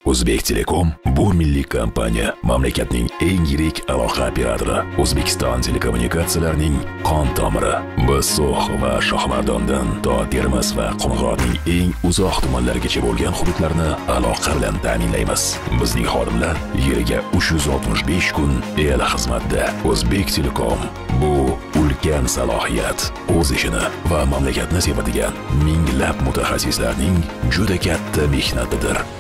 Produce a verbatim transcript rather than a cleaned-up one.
O'zbek Telekom bu milliy kompaniya, mamlakatning eng yirik aloqa operatori, O'zbekiston telekommunikatsiyalarining qon tomiri. Biz So'x va Shohmardondan to Termiz va Qo'ng'irotning eng uzoq tumanlarigacha bo'lgan hududlarni aloqa bilan ta'minlaymiz. Bizning xodimlar yiliga uch yuz oltmish besh kun el xizmatda. O'zbek Telekom bu ulkan salohiyat, o'z ishini va mamlakatni sevadigan minglab mutaxassislarning juda katta mehnatidir.